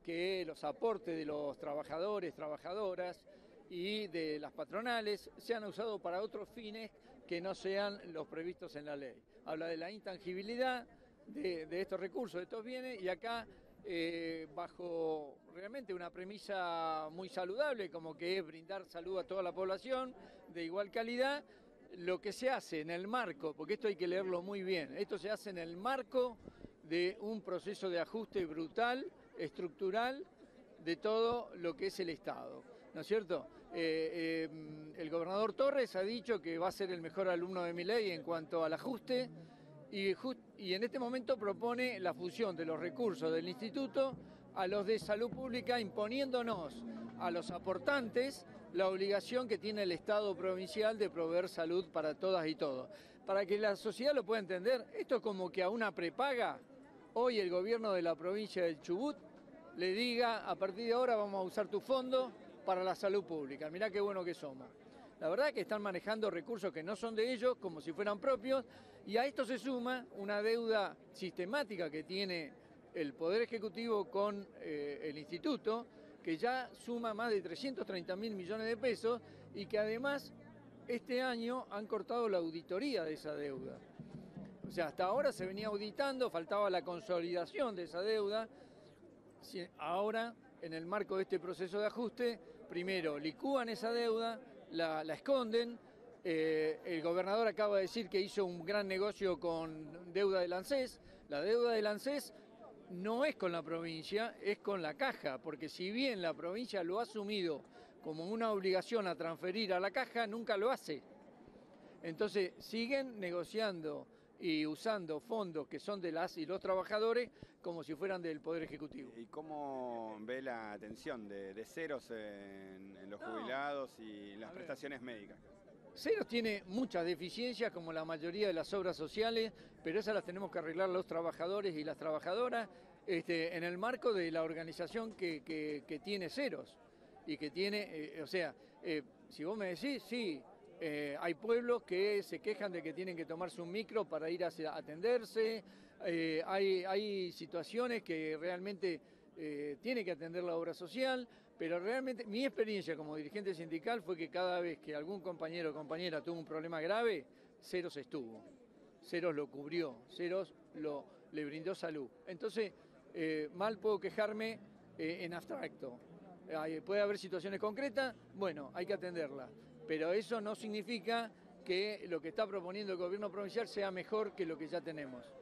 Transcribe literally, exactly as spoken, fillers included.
que los aportes de los trabajadores, trabajadoras y de las patronales sean usados para otros fines que no sean los previstos en la ley. Habla de la intangibilidad de, de estos recursos, de estos bienes, y acá eh, bajo realmente una premisa muy saludable, como que es brindar salud a toda la población de igual calidad, lo que se hace en el marco, porque esto hay que leerlo muy bien, esto se hace en el marco de un proceso de ajuste brutal, estructural, de todo lo que es el Estado, ¿no es cierto? Eh, eh, el gobernador Torres ha dicho que va a ser el mejor alumno de Milei en cuanto al ajuste y, just, y en este momento propone la fusión de los recursos del instituto a los de salud pública, imponiéndonos a los aportantes la obligación que tiene el Estado provincial de proveer salud para todas y todos. Para que la sociedad lo pueda entender, esto es como que a una prepaga, hoy el gobierno de la provincia del Chubut le diga, a partir de ahora vamos a usar tu fondo para la salud pública. Mirá qué bueno que somos. La verdad es que están manejando recursos que no son de ellos, como si fueran propios, y a esto se suma una deuda sistemática que tiene el Poder Ejecutivo con eh, el Instituto, que ya suma más de trescientos treinta mil millones de pesos y que además este año han cortado la auditoría de esa deuda. O sea, hasta ahora se venía auditando, faltaba la consolidación de esa deuda. Ahora, en el marco de este proceso de ajuste, primero licúan esa deuda, la, la esconden. Eh, el gobernador acaba de decir que hizo un gran negocio con deuda del ANSES. La deuda del ANSES no es con la provincia, es con la caja, porque si bien la provincia lo ha asumido como una obligación a transferir a la caja, nunca lo hace. Entonces siguen negociando y usando fondos que son de las y los trabajadores como si fueran del Poder Ejecutivo. ¿Y cómo ve la atención de, de Ceros en, en los no, jubilados y las prestaciones médicas? Ceros tiene muchas deficiencias, como la mayoría de las obras sociales, pero esas las tenemos que arreglar los trabajadores y las trabajadoras este, en el marco de la organización que, que, que tiene Ceros. Y que tiene, eh, o sea, eh, si vos me decís, sí, Eh, hay pueblos que se quejan de que tienen que tomarse un micro para ir a atenderse, eh, hay, hay situaciones que realmente eh, tiene que atender la obra social, pero realmente mi experiencia como dirigente sindical fue que cada vez que algún compañero o compañera tuvo un problema grave, Ceros estuvo, Ceros lo cubrió, Ceros lo, le brindó salud. Entonces, eh, mal puedo quejarme eh, en abstracto. Eh, puede haber situaciones concretas, bueno, hay que atenderlas. Pero eso no significa que lo que está proponiendo el gobierno provincial sea mejor que lo que ya tenemos.